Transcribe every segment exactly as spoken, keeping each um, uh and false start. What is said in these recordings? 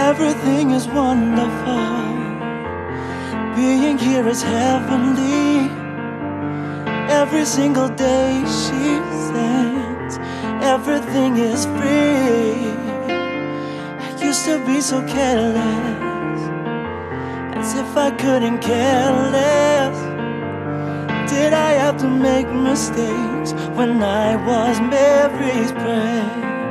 Everything is wonderful. Being here is heavenly. Every single day she sings, everything is free. I used to be so careless, as if I couldn't care less. Did I have to make mistakes when I was Mary's prey?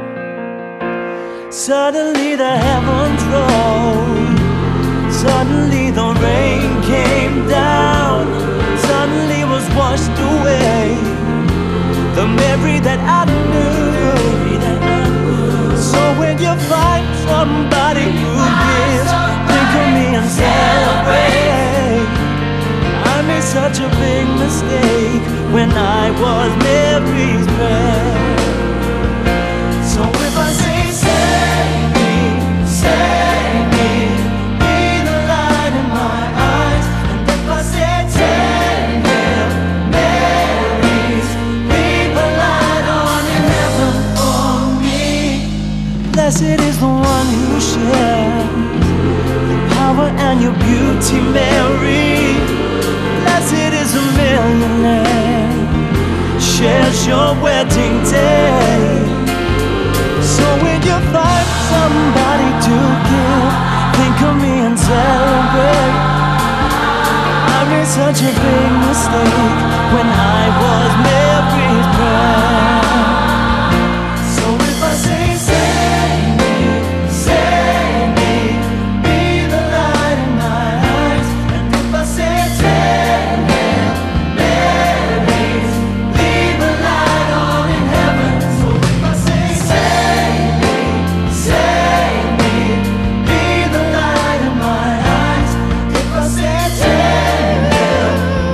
Suddenly the heavens rolled, suddenly the rain came down, suddenly was washed away the Mary that I knew. So when you find somebody who gives, think of me and celebrate. I made such a big mistake when I was Mary's prey. So if I say save me, save me, be the light in my eyes. And if I say take him, Mary's, leave a light on in heaven for me. Blessed is the one who shares your power and your beauty, Mary. Blessed is a millionaire, shares your wedding day. So when you find somebody to give, think of me and celebrate. I made such a big mistake when I was Mary's prey. So if I say save me, save me, be the light in my eyes. And if I say take him, Mary's, leave a light on in heaven. So if I say save me, save me, be the light in my eyes. If I say take him,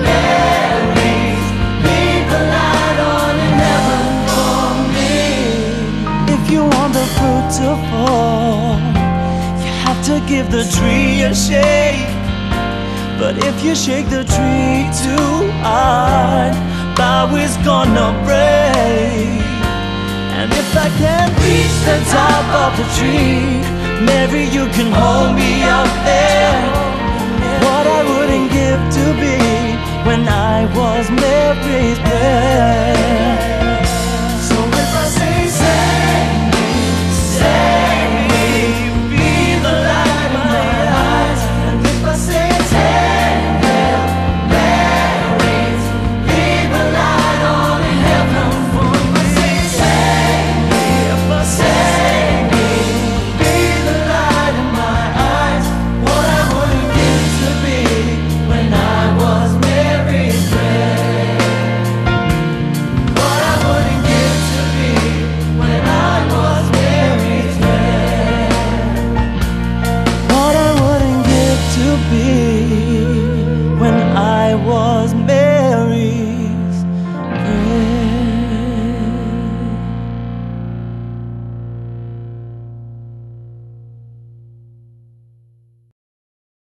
Mary's, leave a light on in heaven for me. If you want the fruit to fall, you have to give the tree a shake. But if you shake the tree too hard, bough is gonna break. And if I can't reach the top of the tree, Mary, you can hold me up there. What I wouldn't give to be when I was Mary's prey.